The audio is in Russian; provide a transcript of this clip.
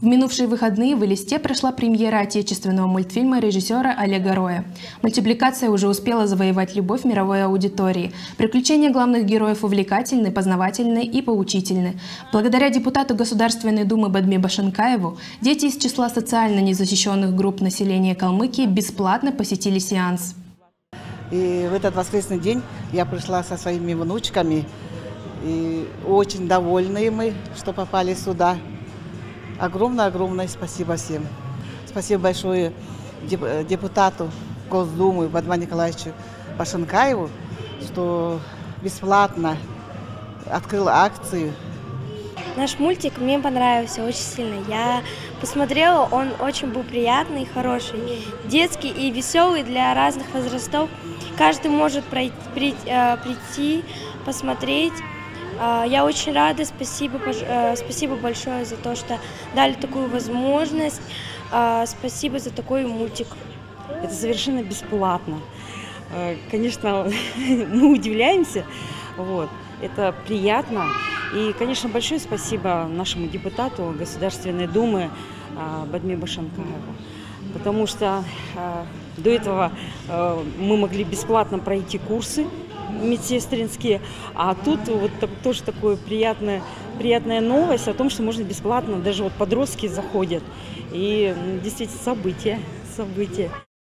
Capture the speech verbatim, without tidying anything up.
В минувшие выходные в Элисте прошла премьера отечественного мультфильма режиссера Олега Роя. Мультипликация уже успела завоевать любовь мировой аудитории. Приключения главных героев увлекательны, познавательны и поучительны. Благодаря депутату Государственной Думы Бадме Башанкаеву дети из числа социально незащищенных групп населения Калмыкии бесплатно посетили сеанс. И в этот воскресный день я пришла со своими внучками. И очень довольны мы, что попали сюда. Огромное-огромное спасибо всем. Спасибо большое депутату Госдумы Бадму Николаевичу Башанкаеву, что бесплатно открыл акцию. Наш мультик мне понравился очень сильно. Я посмотрела, он очень был приятный и хороший. Детский и веселый для разных возрастов. Каждый может прийти, посмотреть. Я очень рада, спасибо, спасибо большое за то, что дали такую возможность, спасибо за такой мультик. Это совершенно бесплатно. Конечно, мы удивляемся, вот, это приятно. И, конечно, большое спасибо нашему депутату Государственной Думы Бадме Башанкаеву, потому что до этого мы могли бесплатно пройти курсы медсестринские, а тут вот тоже такая приятная, приятная новость о том, что можно бесплатно, даже вот подростки заходят, и действительно событие, событие.